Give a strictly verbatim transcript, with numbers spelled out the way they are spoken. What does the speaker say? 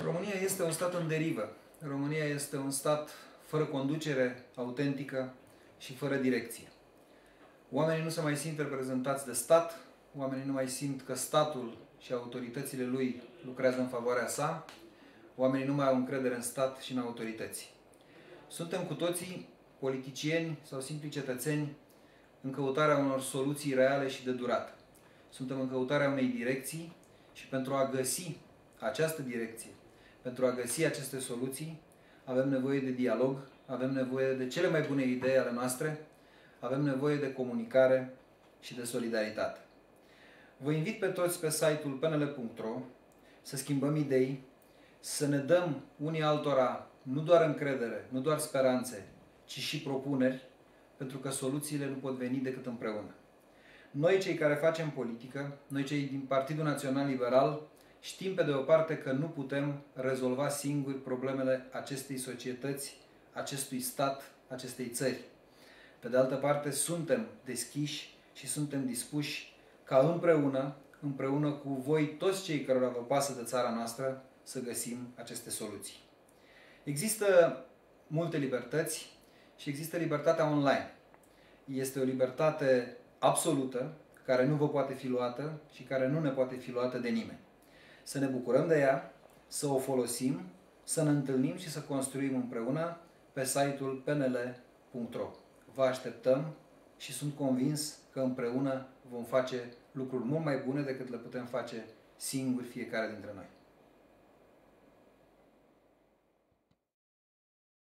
România este un stat în derivă. România este un stat fără conducere autentică și fără direcție. Oamenii nu se mai simt reprezentați de stat, oamenii nu mai simt că statul și autoritățile lui lucrează în favoarea sa, oamenii nu mai au încredere în stat și în autorități. Suntem cu toții politicieni sau simpli cetățeni în căutarea unor soluții reale și de durată. Suntem în căutarea unei direcții și pentru a găsi această direcție, pentru a găsi aceste soluții, avem nevoie de dialog, avem nevoie de cele mai bune idei ale noastre, avem nevoie de comunicare și de solidaritate. Vă invit pe toți pe site-ul p n l punct r o să schimbăm idei, să ne dăm unii altora nu doar încredere, nu doar speranțe, ci și propuneri, pentru că soluțiile nu pot veni decât împreună. Noi, cei care facem politică, noi cei din Partidul Național Liberal, știm pe de o parte că nu putem rezolva singuri problemele acestei societăți, acestui stat, acestei țări. Pe de altă parte, suntem deschiși și suntem dispuși ca împreună, împreună cu voi, toți cei care vă pasă de țara noastră, să găsim aceste soluții. Există multe libertăți și există libertatea online. Este o libertate absolută, care nu vă poate fi luată și care nu ne poate fi luată de nimeni. Să ne bucurăm de ea, să o folosim, să ne întâlnim și să construim împreună pe site-ul p n l punct r o. Vă așteptăm și sunt convins că împreună vom face lucruri mult mai bune decât le putem face singuri fiecare dintre noi.